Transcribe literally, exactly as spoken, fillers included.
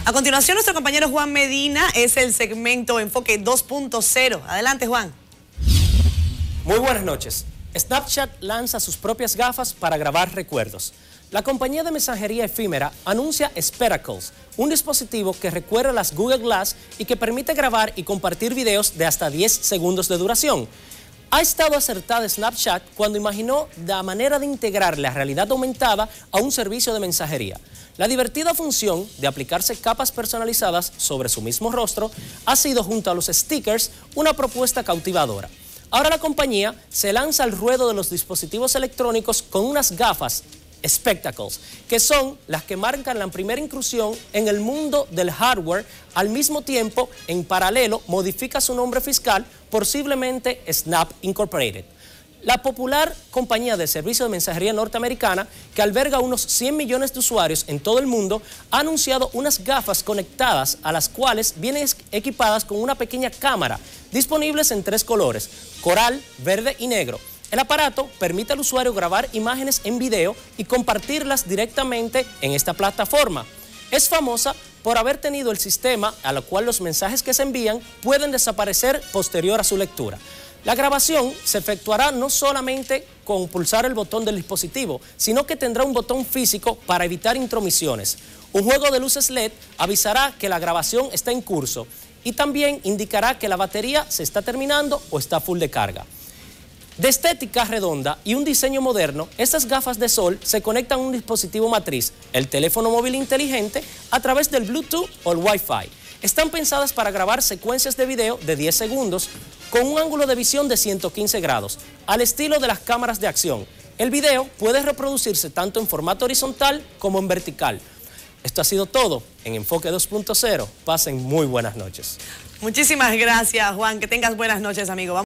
A continuación, nuestro compañero Juan Medina es el segmento Enfoque dos punto cero. Adelante, Juan. Muy buenas noches. Snapchat lanza sus propias gafas para grabar recuerdos. La compañía de mensajería efímera anuncia Spectacles, un dispositivo que recuerda las Google Glass y que permite grabar y compartir videos de hasta diez segundos de duración. Ha estado acertada Snapchat cuando imaginó la manera de integrar la realidad aumentada a un servicio de mensajería. La divertida función de aplicarse capas personalizadas sobre su mismo rostro ha sido, junto a los stickers, una propuesta cautivadora. Ahora la compañía se lanza al ruedo de los dispositivos electrónicos con unas gafas Spectacles, que son las que marcan la primera incursión en el mundo del hardware. Al mismo tiempo, en paralelo, modifica su nombre fiscal por simplemente Snap Incorporated. La popular compañía de servicio de mensajería norteamericana, que alberga unos cien millones de usuarios en todo el mundo, ha anunciado unas gafas conectadas a las cuales vienen equipadas con una pequeña cámara, disponibles en tres colores: coral, verde y negro. El aparato permite al usuario grabar imágenes en video y compartirlas directamente en esta plataforma. Es famosa por haber tenido el sistema a lo cual los mensajes que se envían pueden desaparecer posterior a su lectura. La grabación se efectuará no solamente con pulsar el botón del dispositivo, sino que tendrá un botón físico para evitar intromisiones. Un juego de luces L E D avisará que la grabación está en curso y también indicará que la batería se está terminando o está full de carga. De estética redonda y un diseño moderno, estas gafas de sol se conectan a un dispositivo matriz, el teléfono móvil inteligente, a través del Bluetooth o el Wi-Fi. Están pensadas para grabar secuencias de video de diez segundos con un ángulo de visión de ciento quince grados, al estilo de las cámaras de acción. El video puede reproducirse tanto en formato horizontal como en vertical. Esto ha sido todo en Enfoque dos punto cero. Pasen muy buenas noches. Muchísimas gracias, Juan. Que tengas buenas noches, amigo. Vamos